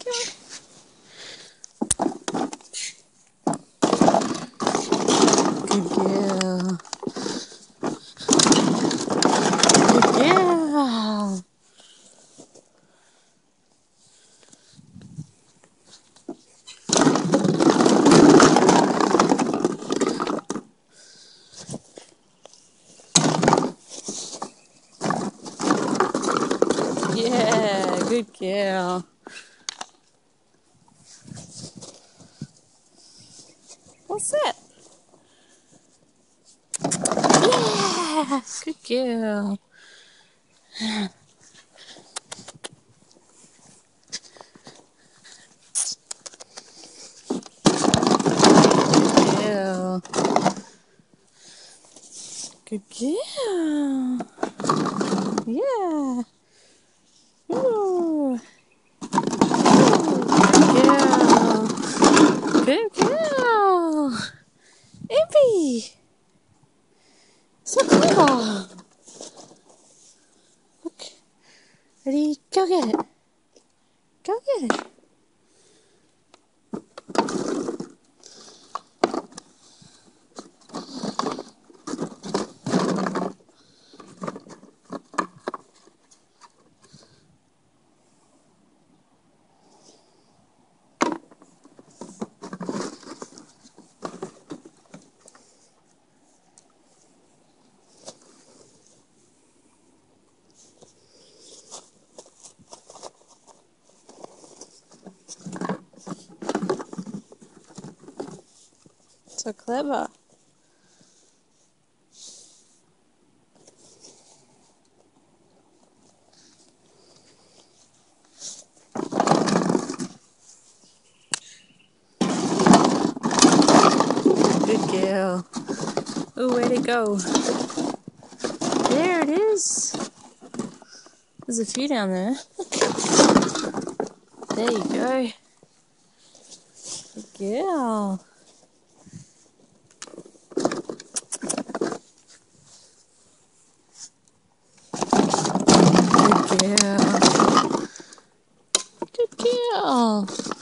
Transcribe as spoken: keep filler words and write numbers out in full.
Good girl. Good girl. Yeah, good girl. What's that? Yeah, good girl. Good girl. Good girl. Yeah. Ooh. Good girl. Good girl. Impy. So clever. Look. Ready? Go get it. Go get it. So clever. Good girl. Oh, where'd it go? There it is. There's a few down there. There you go. Good girl. Good girl. Good girl.